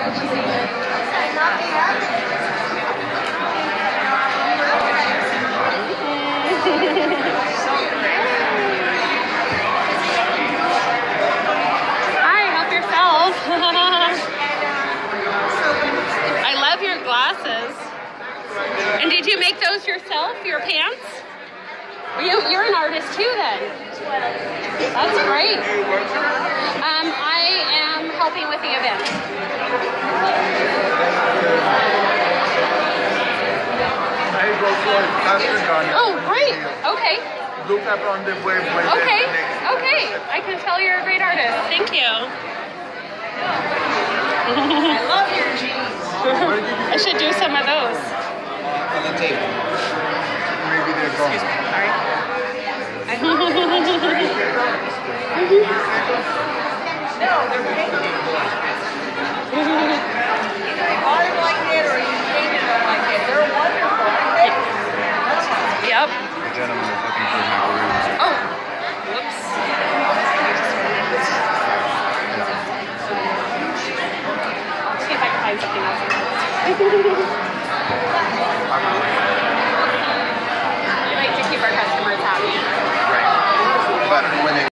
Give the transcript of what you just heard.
Hi, help yourself. I love your glasses. And did you make those yourself, your pants? You're an artist too then. That's great. I am helping with the event. Oh, great. Okay. Look up on the web. Okay. Okay. I can tell you're a great artist. Thank you. I love your jeans. I should do some of those. On the table. Maybe they're gone. Sorry. No, they're painted. Either you bought them like that or you painted them like that. They're wonderful, aren't they? Yep. The gentleman is looking for macaroons. Oh. Whoops. I'll see if I can find something else.